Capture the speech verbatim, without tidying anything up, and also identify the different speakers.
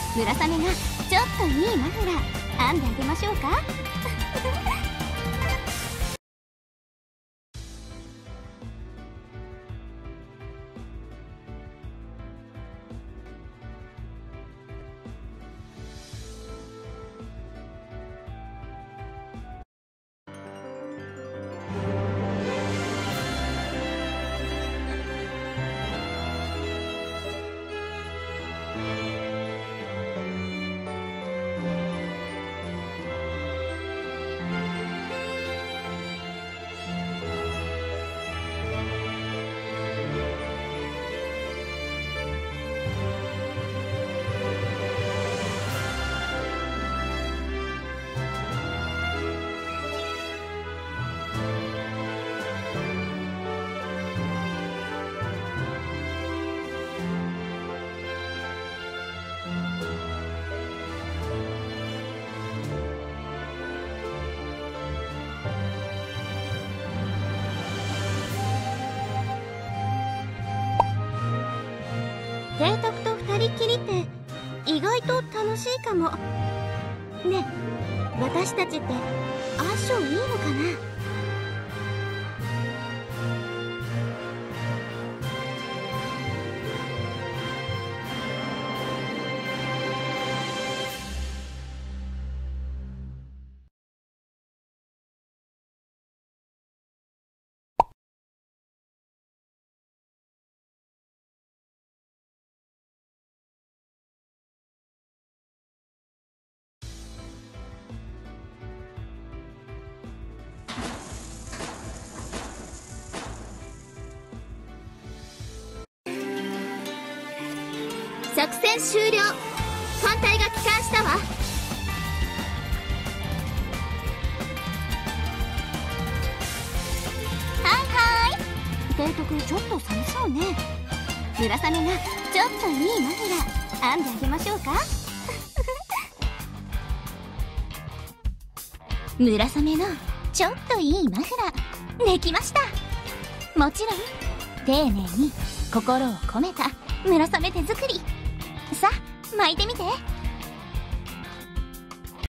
Speaker 1: 村雨がちょっといいマフラー編んであげましょうか。提督と二人きりって意外と楽しいかも。ねえ、私たちって相性いいのかな？作戦終了。艦隊が帰還したわ。はいはい。提督ちょっと寒そうね。村雨がちょっといいマフラー編んであげましょうか。村雨のちょっといいマフラーできました。もちろん丁寧に心を込めた村雨手作り。さあ巻いてみて。